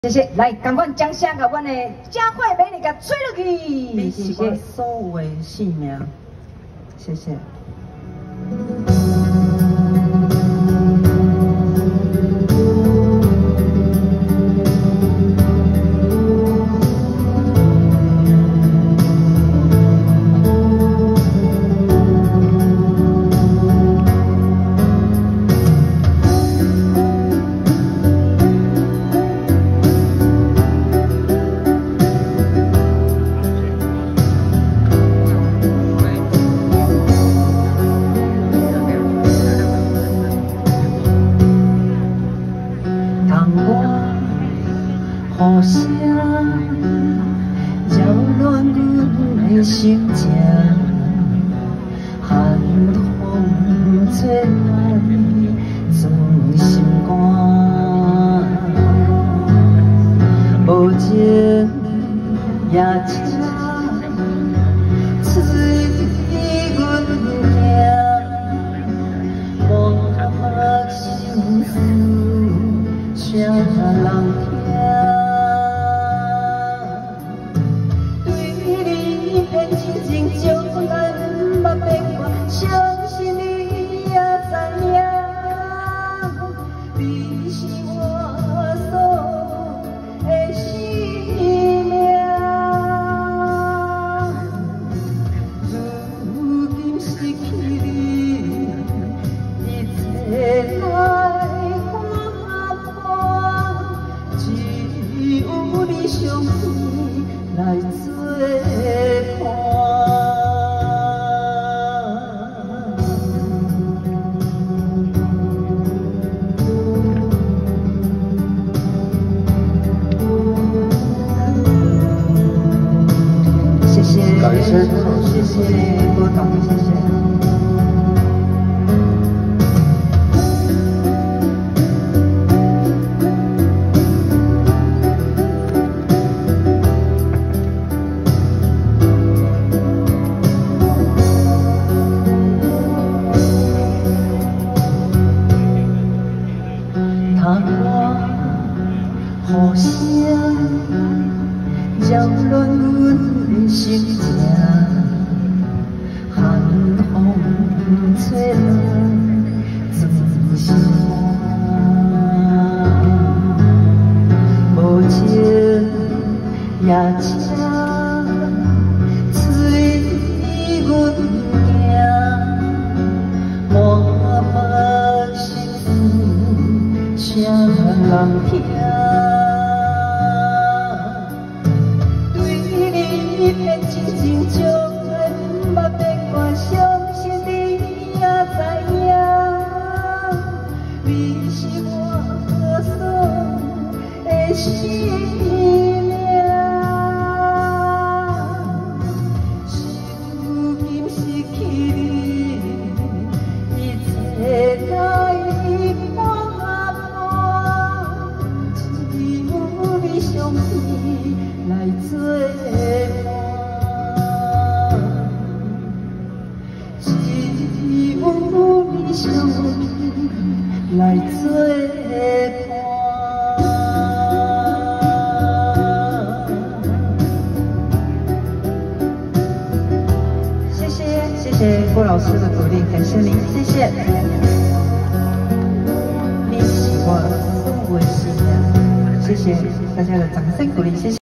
谢谢，来，赶快将声给阮的加快美丽给吹落去， 你是我所有的性命，谢谢。雨声扰乱阮的心情，寒风吹乱钻心肝，无情夜车催阮行，我心事谁人听？来做伴，谢谢，谢谢郭董，谢谢。雨声扰乱阮的心情，寒风吹乱钻心肝，无情夜车催阮行，满腹心事谁人听？生命，如今失去你，一切该半半，只有你相依来作伴，只有你相依来作伴。谢谢郭老师的鼓励，感谢您，谢谢。你是我所有的信仰，谢谢大家的掌声鼓励，谢谢。